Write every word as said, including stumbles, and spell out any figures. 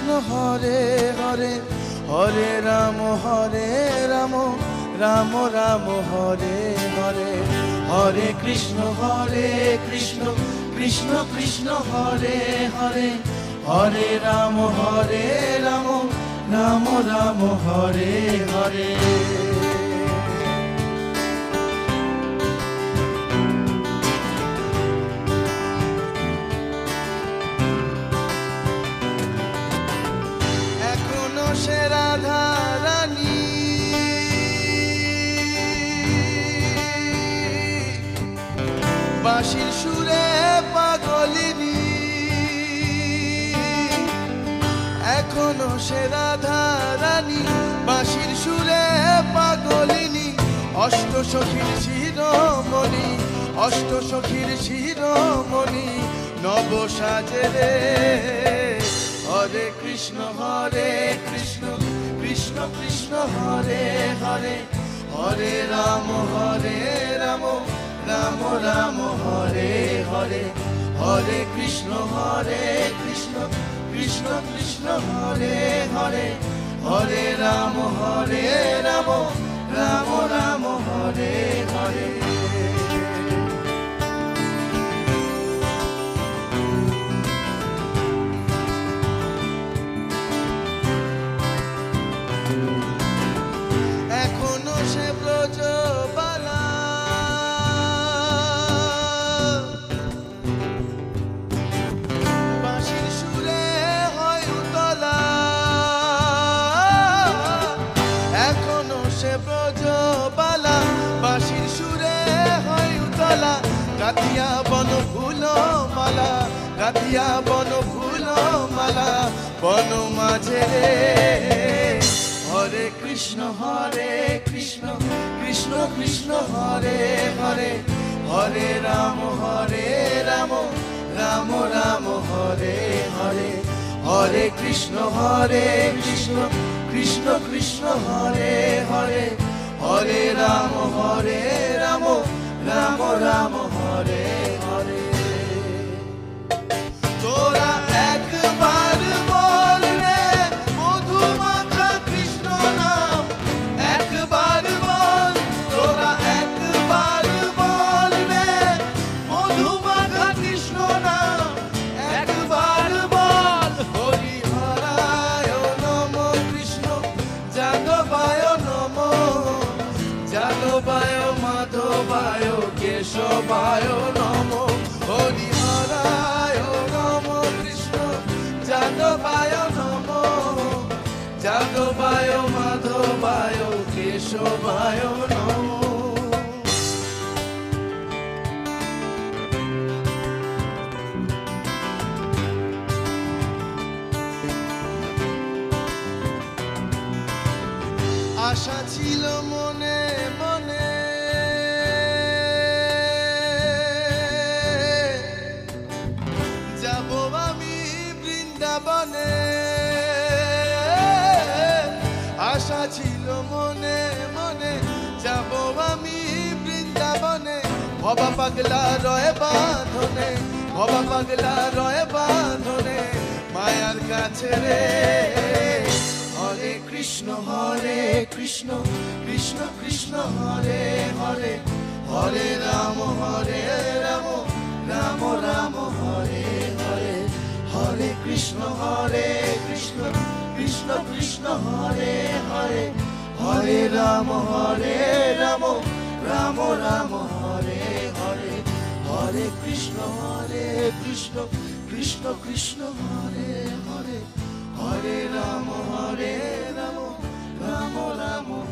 হরে হরে হরে রাম হরে রাম রাম রাম হরে হরে হরে কৃষ্ণ হরে কৃষ্ণ কৃষ্ণ কৃষ্ণ হরে হরে হরে রাম হরে রাম রাম রাম হরে হরে এখনো সে রাধা রানী বাঁশির সুরে পাগলিনী এখনো সে রাধা রানী বাঁশির সুরে পাগলিনী অষ্ট সখীর শিরোমণি অষ্ট সখীর শিরোমণি নব সাজে রে হরে কৃষ্ণ হরে কৃষ্ণ কৃষ্ণ কৃষ্ণ হরে হরে হরে রাম হরে রাম রাম রাম হরে হরে হরে কৃষ্ণ হরে কৃষ্ণ কৃষ্ণ কৃষ্ণ হরে হরে হরে রাম হরে রাম রাম রাম হরে হরে এখনো সে ব্রজবালা বাঁশির সুরে হয় উতলা এখনো সে ব্রজবালা বাঁশির সুরে হয় উতলা গাতিয়া বন ফুল মালা গাতিয়া বন ফুল মালা বন মাঝে হরে কৃষ্ণ হরে কৃষ্ণ কৃষ্ণ কৃষ্ণ হরে হরে হরে রাম হরে রাম রাম রাম হরে হরে হরে কৃষ্ণ হরে কৃষ্ণ কৃষ্ণ কৃষ্ণ হরে হরে হরে রাম হরে রাম রাম রাম হরে হরে তোরা একবার বল রে মধু মাখা কৃষ্ণ নাম একবার বল তোরা একবার বল রে মধু মাখা কৃষ্ণ নাম একবার বল হরি হরায় নম কৃষ্ণ যাদবায় নম যাদবায় মাধবায় কেশবায় নম হরি হরায় নম কৃষ্ণ যাদবায় নম যাদবায় মাধবায় কেশবায় নম আশা ছিল মনে মনে যাব আমি বৃন্দাবনে আশা ছিল মনে মনে যাব আমি বৃন্দাবনে ভবা পাগলা রয় বাঁধনে ভবা পাগলা রয় বাঁধনে মায়ার কাছে রে হরে কৃষ্ণ হরে কৃষ্ণ কৃষ্ণ কৃষ্ণ হরে হরে হরে রাম হরে রাম রাম রাম হরে হরে হরে কৃষ্ণ হরে কৃষ্ণ কৃষ্ণ কৃষ্ণ হরে হরে হরে রাম হরে রাম রাম রাম হরে হরে হরে কৃষ্ণ হরে কৃষ্ণ কৃষ্ণ কৃষ্ণ হরে হরে হরে রাম হরে রাম রাম রাম